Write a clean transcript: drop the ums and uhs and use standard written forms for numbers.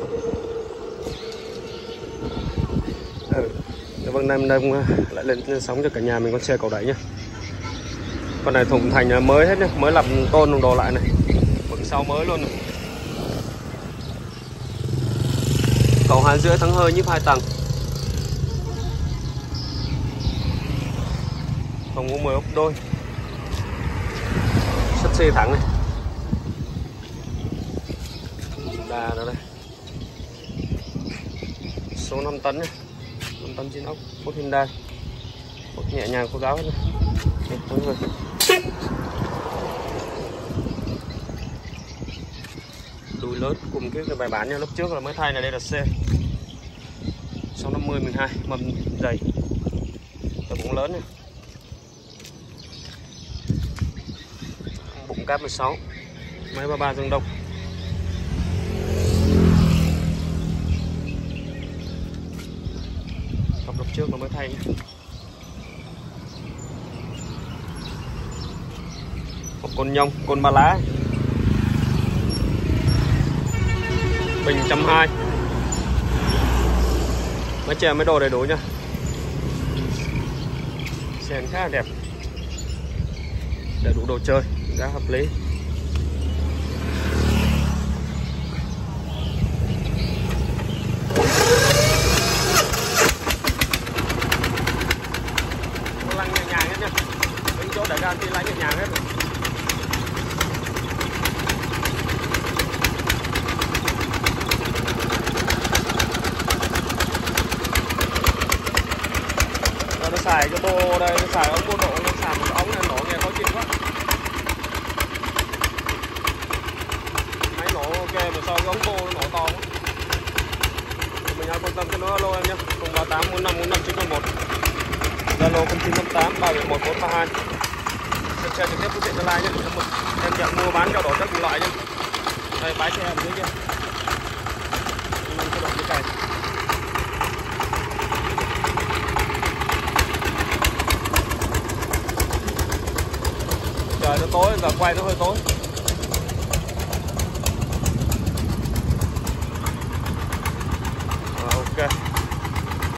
Vâng, nay lại lên sóng cho cả nhà mình con xe cầu đẩy nhá. Con này thùng thành mới hết nhá, mới lắp tôn đồng đồ lại này, phần sau mới luôn này. Cầu 2,5 thắng hơi nhíp 2 tầng. Thùng có 10 ốc đôi. Sắt xi thẳng này. Đà đó đây. Số 5 tấn nhá. 5 tấn trên ốc, phốt Hyundai. Phốt nhẹ nhàng khô ráo hết này. Đùi lớn cùng cái bài bán nha, lúc trước là mới thay này, đây là C 650 12 mâm dày, và bụng lớn này, bụng cáp 16, máy 33 dương đông. Cặp lúc trước là mới thay nhé. Một con nhông, con ba lá, bình 120, máy chè mấy đồ đầy đủ nha. Xe khá là đẹp, đầy đủ đồ chơi, giá hợp lý. Lăn nhẹ nhàng hết nha, những chỗ để ga thì lăn nhẹ nhàng hết rồi. Nó xài cái bô đây, nó xài ống bô độ, nó xài một ống này nổ nghe khó chịu quá. Máy nổ ok mà sau cái ống bô nó nổ to quá. Mình ai quan tâm cho nó alo em nhé, 038 4545 911, Zalo 0958 371 432. Xem xe trực tiếp phương tiện Gia Lai nhé. Em nhận mua bán trao đổi các loại nhé. Đây bãi xe ở dưới kia. Mình trao đổi cái cày. Trời nó tối, giờ quay nó hơi tối. Ok.